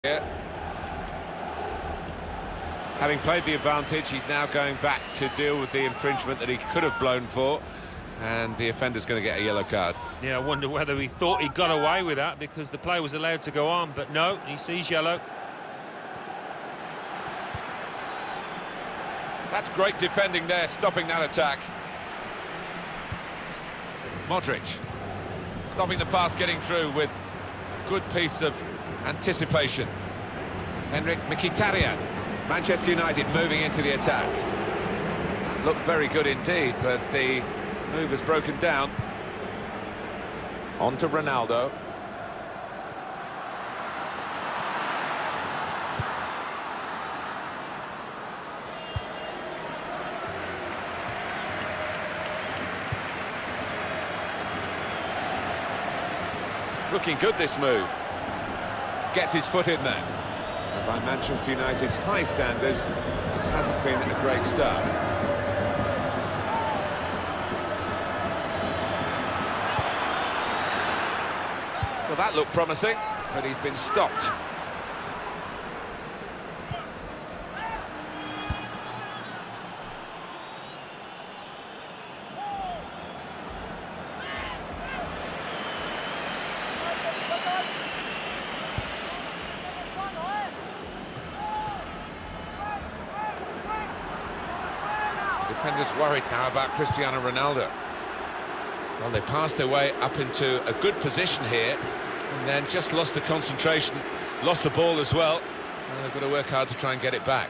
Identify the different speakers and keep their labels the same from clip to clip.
Speaker 1: Yeah. Having played the advantage, he's now going back to deal with the infringement that he could have blown for, and the offender's going to get a yellow card.
Speaker 2: Yeah, I wonder whether he thought he got away with that because the play was allowed to go on, but no, he sees yellow.
Speaker 1: That's great defending there, stopping that attack. Modric stopping the pass getting through with a good piece of anticipation. Henrik Mkhitaryan. Manchester United moving into the attack. Looked very good indeed, but the move has broken down. On to Ronaldo. It's looking good, this move. Gets his foot in there. And by Manchester United's high standards, this hasn't been a great start. Well, that looked promising, but he's been stopped. Defenders worried now about Cristiano Ronaldo. Well, they passed their way up into a good position here, and then just lost the concentration, lost the ball as well. Well, they've got to work hard to try and get it back.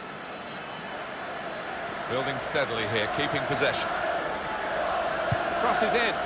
Speaker 1: Building steadily here, keeping possession. Crosses in.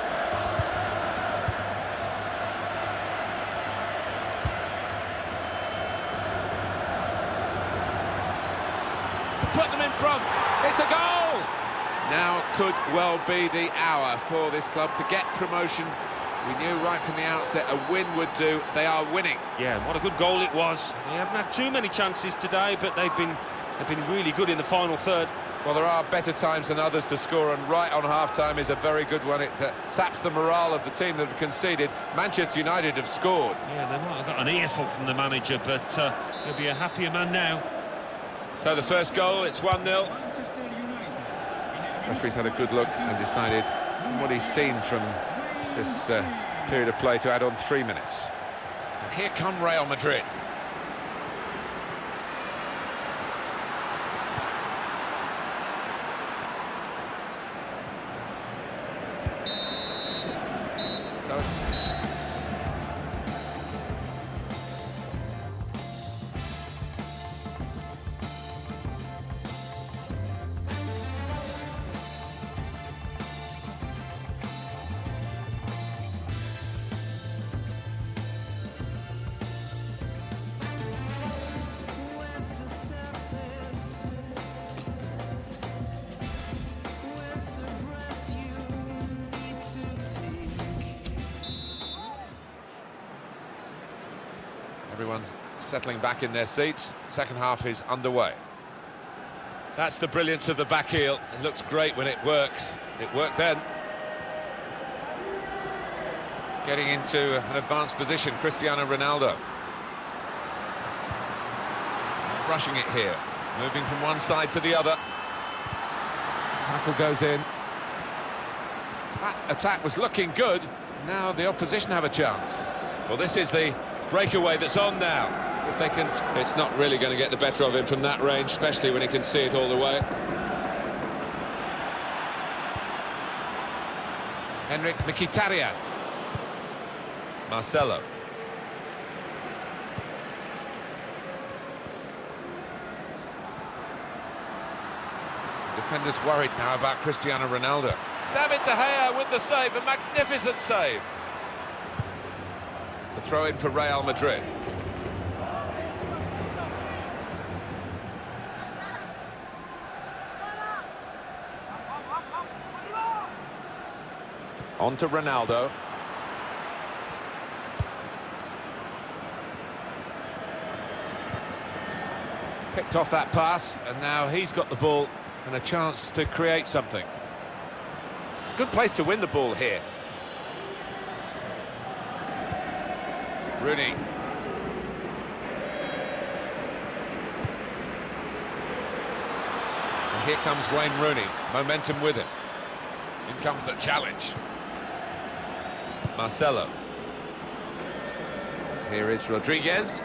Speaker 1: Put them in front. It's a goal! Now could well be the hour for this club to get promotion. We knew right from the outset a win would do. They are winning.
Speaker 2: Yeah, what a good goal it was. They haven't had too many chances today, but they've been really good in the final third.
Speaker 1: Well, there are better times than others to score, and right on half-time is a very good one. It saps the morale of the team that have conceded. Manchester United have scored.
Speaker 2: Yeah, they might have got an earful from the manager, but he'll be a happier man now.
Speaker 1: So the first goal, it's 1-0. Referee's had a good look and decided what he's seen from this period of play to add on 3 minutes. And here come Real Madrid. So it's... Everyone's settling back in their seats. Second half is underway. That's the brilliance of the back heel. It looks great when it works. It worked then. Getting into an advanced position, Cristiano Ronaldo. Rushing it here. Moving from one side to the other. Tackle goes in. That attack was looking good. Now the opposition have a chance. Well, this is the breakaway that's on now. If they can, it's not really going to get the better of him from that range, especially when he can see it all the way. Henrik Mkhitaryan. Marcelo. Defenders worried now about Cristiano Ronaldo. David De Gea with the save, a magnificent save. To throw in for Real Madrid. On to Ronaldo. Picked off that pass, and now he's got the ball and a chance to create something. It's a good place to win the ball here. Rooney. here comes Wayne Rooney, momentum with him. In comes the challenge. Marcelo. Here is Rodriguez.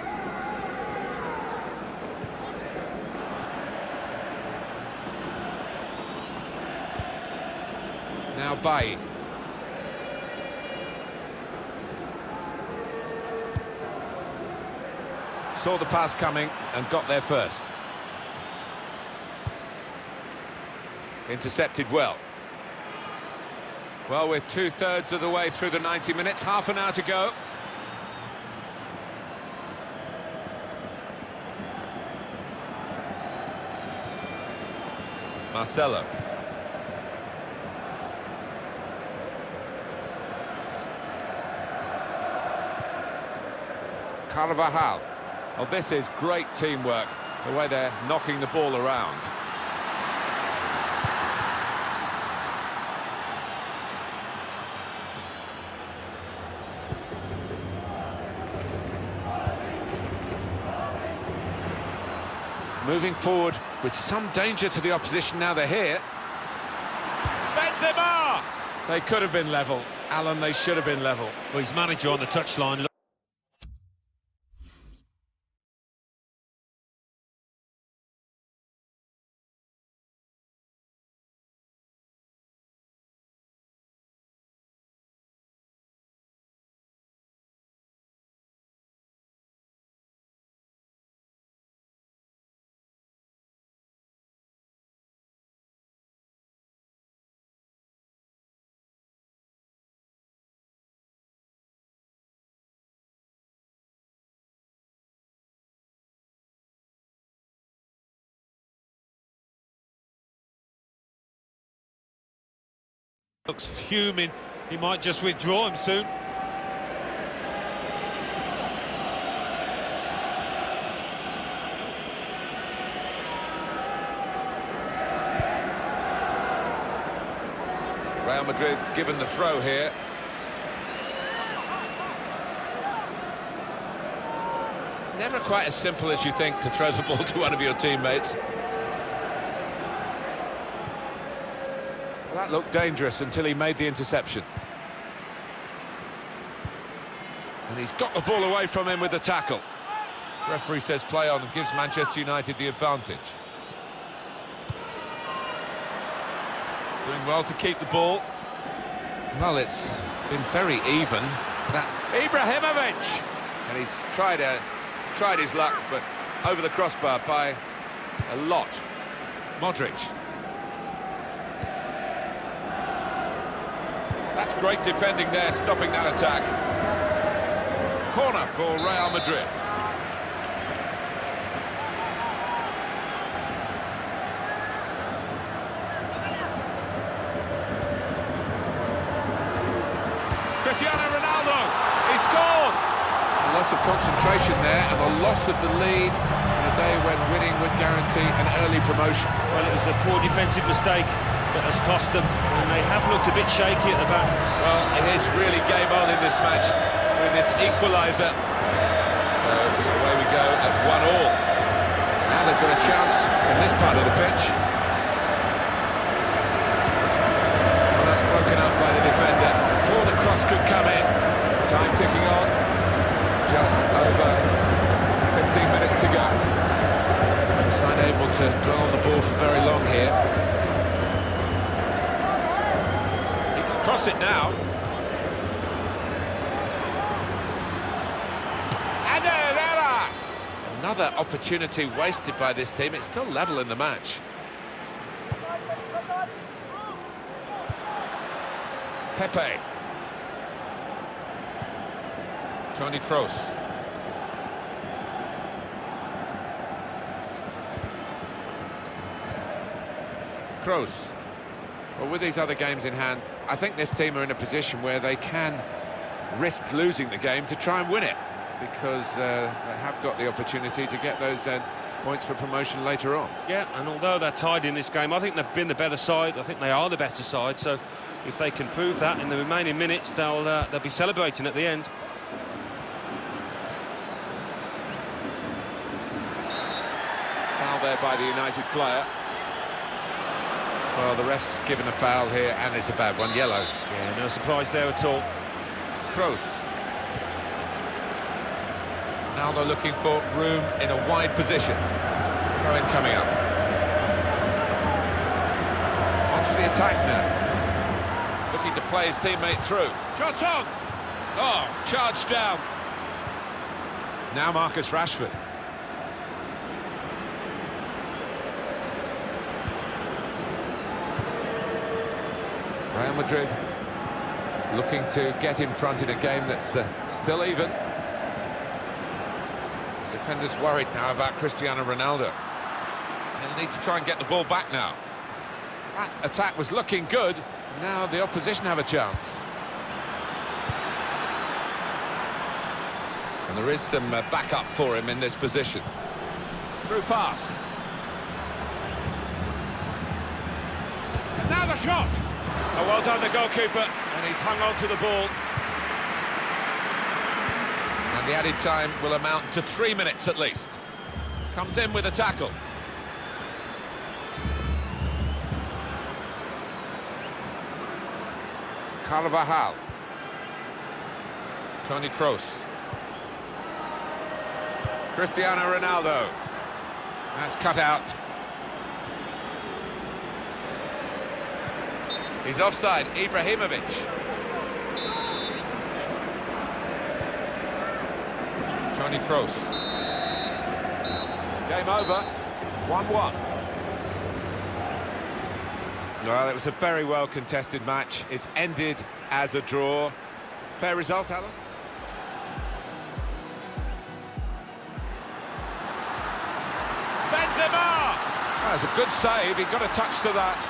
Speaker 1: Now Bailly. Saw the pass coming and got there first. Intercepted well. Well, we're 2/3 of the way through the 90 minutes, half an hour to go. Marcelo. Carvajal. Well, this is great teamwork, the way they're knocking the ball around. Moving forward with some danger to the opposition now they're here. Benzema! They could have been level. Alan, they should have been level.
Speaker 2: Well, his manager on the touchline. Looks fuming. He might just withdraw him soon.
Speaker 1: Real Madrid given the throw here. Never quite as simple as you think to throw the ball to one of your teammates. That looked dangerous until he made the interception. And he's got the ball away from him with the tackle. Referee says play on and gives Manchester United the advantage. Doing well to keep the ball. Well, it's been very even. That Ibrahimovic! And he's tried his luck, but over the crossbar by a lot. Modric. That's great defending there, stopping that attack. Corner for Real Madrid. Cristiano Ronaldo, he scored! A loss of concentration there and a loss of the lead in a day when winning would guarantee an early promotion.
Speaker 2: Well, it was a poor defensive mistake that has cost them, and they have looked a bit shaky at the back.
Speaker 1: Well, it is really game on in this match with this equaliser. So away we go at 1-1. Now they've got a chance in this part of the pitch. Well, that's broken up by the defender before the cross could come in. Time ticking on. Just over 15 minutes to go. The side able to dwell on the ball for very long here. Cross it now. And Herrera! Another opportunity wasted by this team. It's still level in the match. Pepe. Toni Kroos. Kroos. Well, with these other games in hand, I think this team are in a position where they can risk losing the game to try and win it, because they have got the opportunity to get those points for promotion later on.
Speaker 2: Yeah, and although they're tied in this game, I think they've been the better side. I think they are the better side, so if they can prove that in the remaining minutes, they'll be celebrating at the end.
Speaker 1: Foul there by the United player. Well, the ref's given a foul here, and it's a bad one, yellow.
Speaker 2: Yeah, no surprise there at all.
Speaker 1: Kroos. Now they're looking for room in a wide position. Throw-in coming up. Onto the attack now. Looking to play his teammate through. Shot on! Oh, charged down. Now Marcus Rashford. Real Madrid looking to get in front in a game that's still even. Defenders worried now about Cristiano Ronaldo. They'll need to try and get the ball back now. That attack was looking good. Now the opposition have a chance. And there is some backup for him in this position. Through pass. Now the shot! Oh, well done, the goalkeeper, and he's hung on to the ball. And the added time will amount to 3 minutes at least. Comes in with a tackle. Carvajal. Toni Kroos. Cristiano Ronaldo. That's cut out. He's offside, Ibrahimovic. Toni Kroos. Game over, 1-1. Well, it was a very well contested match. It's ended as a draw. Fair result, Alan? Benzema! That's a good save, he got a touch to that.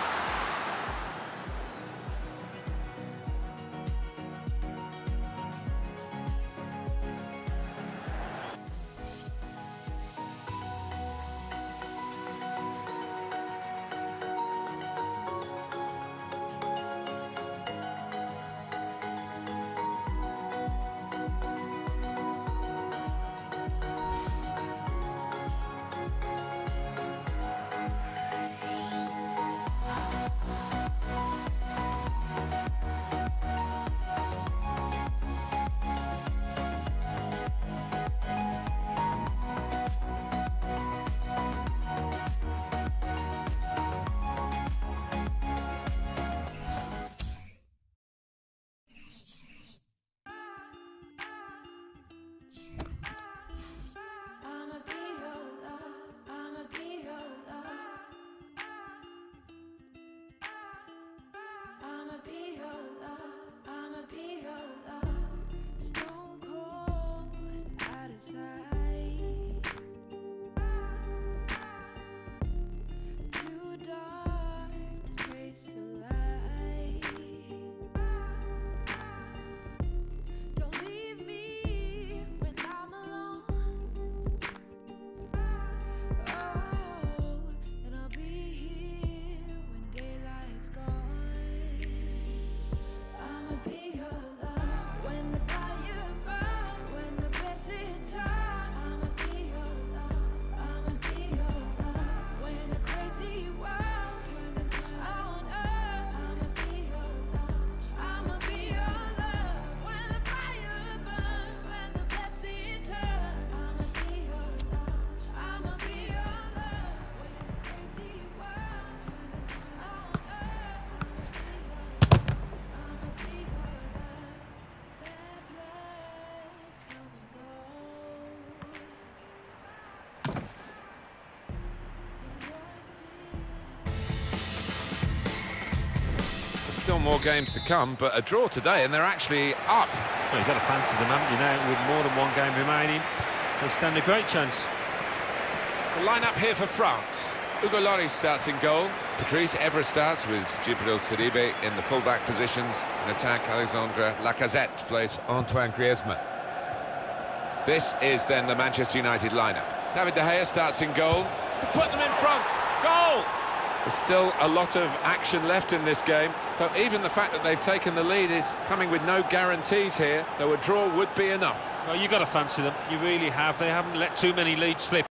Speaker 1: Still more games to come, but a draw today and they're actually up.
Speaker 2: Well, you've got to fancy them, haven't you, now, with more than one game remaining. They stand a great chance.
Speaker 1: The line-up here for France. Hugo Lloris starts in goal. Patrice Evra starts with Djibril Sidibé in the full-back positions. In attack, Alexandre Lacazette plays Antoine Griezmann. This is then the Manchester United lineup. David De Gea starts in goal to put them in front. Goal! There's still a lot of action left in this game, so even the fact that they've taken the lead is coming with no guarantees here, though a draw would be enough.
Speaker 2: Well, you've got to fancy them. You really have. They haven't let too many leads slip.